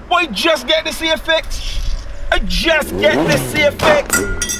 Boy, just get the effect. I just get the effect.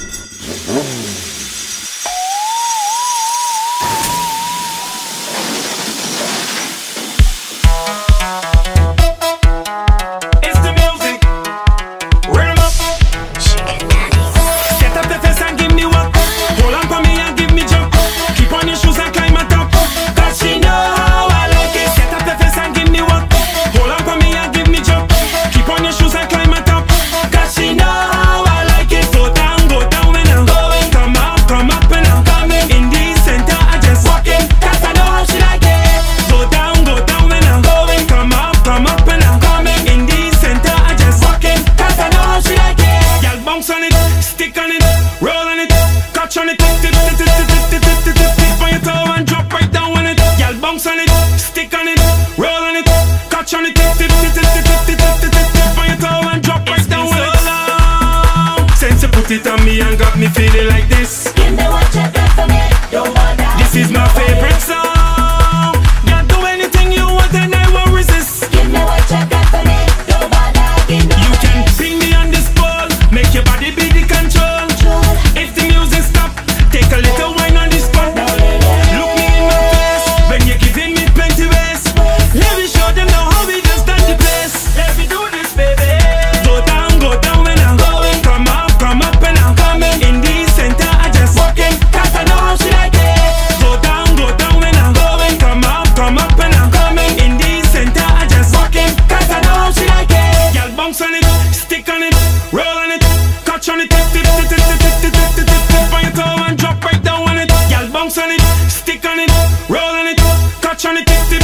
Put it on me and got me feeling like this. Give me what you got for me, don't bother. This is my favorite song. Can't do anything you want and I won't resist. Give me what you got for me, don't bother. Give me you can ping me on this ball, make your body be the control. If the music stop, take a little wine on this spot. Look me in my face when you're giving me plenty ways. Let me show them now how we just done the place. Let me do this, baby. Go down when I'm going. Come up and I'm coming. In the center I just walking, cause I know how she like it. Go down when I'm going. Come up and I'm coming. In the center I just walking, cause I know how she like it. Y'all bounce on it, stick on it, roll on it, catch on it, tip on your toe and drop right down on it. Y'all bounce on it, stick on it, roll on it, catch on it, tip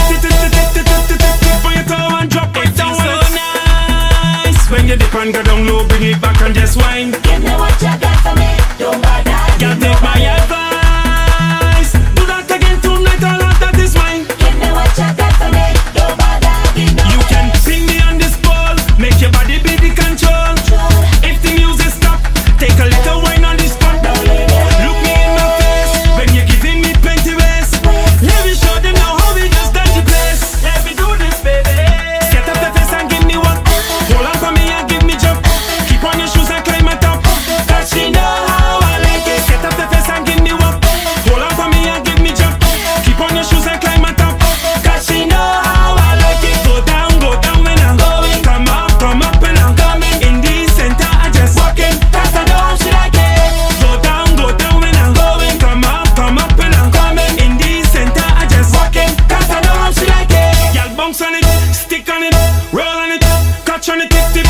on your toe and drop right down on it. Nice when you dip and go down low, bring it back and just whine. Give me what you got for me, don't bother. Y'all take my advice, do that again tonight, all of that is mine. Give me what you got for me, don't bother. Give me You can ping me on this ball, make your body be the control. If the music stop, take a little wine on this spot. Look me in my face when you're giving me plenty ways. Let me show them now how we just done the place. Let me do this, baby. Set up the face and give me one. Hold on for me and give me jump. Keep on your shoes and climb on top, cause she know how I like it. Set up the face and give me one. Hold on for me and give me jump. Keep on your shoes and climb on top, cause she know how I like it. Go down when I'm going. Come up and I'm coming. In the center I just walking, cause I know how she like it. Go down when I'm going. Come up and I'm coming. In the center I just walking, cause I know how she like it. Y'all bounce on it, stick on it, roll on it, catch on it, tip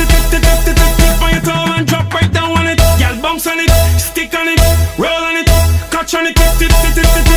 on your toe and drop right down on it. Y'all bounce on it, stick on it, roll on it, catch on it, tip